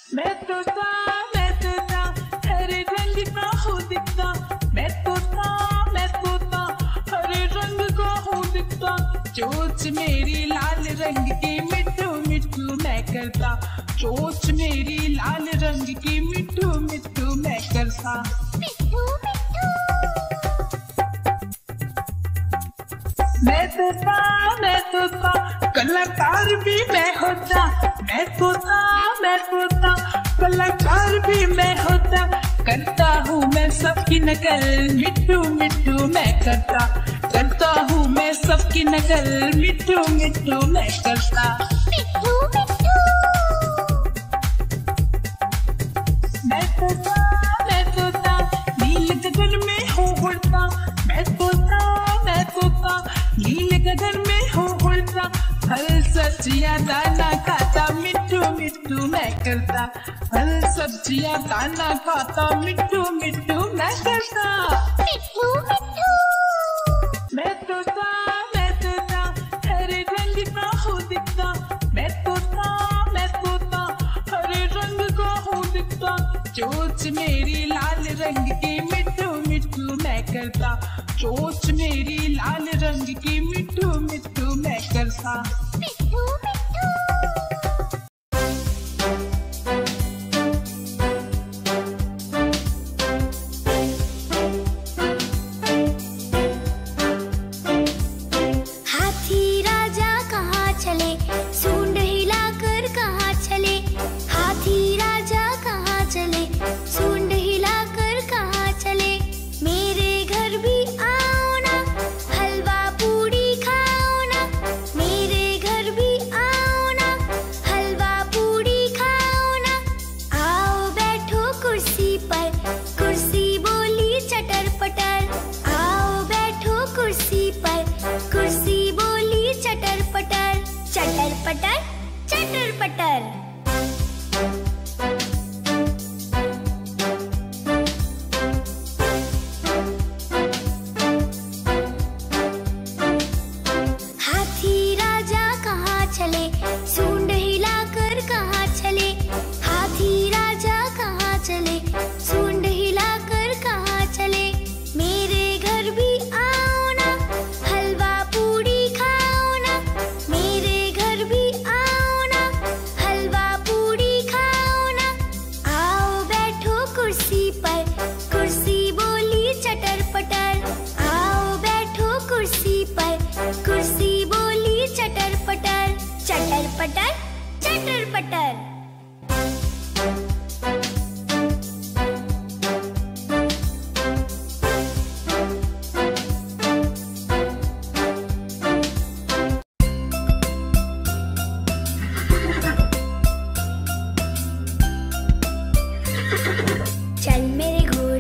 मैं तोता हरे रंग का हूँ दिखता। मैं तोता हरे रंग का हूँ दिखता। चोंच मेरी लाल रंग की मिट्ठू मिट्ठू मैं करता। चोंच मेरी लाल रंग की मिट्ठू मिट्ठू मैं करता। मिट्ठू मिट्ठू। मैं तोता कलाकार भी मैं होता। मैं तोता कलाकार भी मैं होता। करता हूँ मैं सबकी नकल मिट्ठू मिट्ठू मैं करता। करता हूँ मैं सबकी नकल मिट्ठू मिट्ठू मैं करता। मिट्ठू मिट्ठू। मैं तोता नील गगन में हूँ उड़ता। मैं तोता नील गगन में हूँ उड़ता। फल सब्जियाँ दाना खाता मिट्ठू मिट्ठू मैं करता। फल सब्जियाँ दाना खाता मिट्ठू मिट्ठू मैं करता। मिट्ठू मिट्ठू। मैं तोता हरे रंग का हूँ दिखता। मैं तोता हरे रंग का हूँ दिखता। चोंच मेरी लाल रंग की मिट्ठू मिट्ठू मैं करता। चोंच मेरी लाल रंग की मिट्ठू मिट्ठू मैं करता। मिट्ठू मिट्ठू। हाथी राजा कहाँ चले, सूंड हिलाकर कहाँ चले। हाथी राजा कहाँ चले, सूंड हिलाकर कहाँ चले। मेरे घर भी आओ ना, हलवा पूड़ी खाओ ना। मेरे घर भी आओ ना, हलवा पूड़ी खाओ ना। आओ बैठो कुर्सी पर, कुर्सी बोली चटर पटर। आओ बैठो कुर्सी पर, कुर्सी बोली चटर पटर। चटर पटर चटर पटर। हाथी राजा कहाँ चले, सूंड हिलाकर कहाँ चले। हाथी राजा कहाँ चले, सूंड हिलाकर कहाँ चले। मेरे घर भी आओ ना, हलवा पूड़ी खाओ ना। मेरे घर भी आओ ना, हलवा पूड़ी खाओ ना। आओ बैठो कुर्सी पर, कुर्सी बोली चटर पटर। आओ बैठो कुर्सी पर, कुर्सी बोली चटर पटर। चटर पटर चटर पटर। चल मेरे घोड़े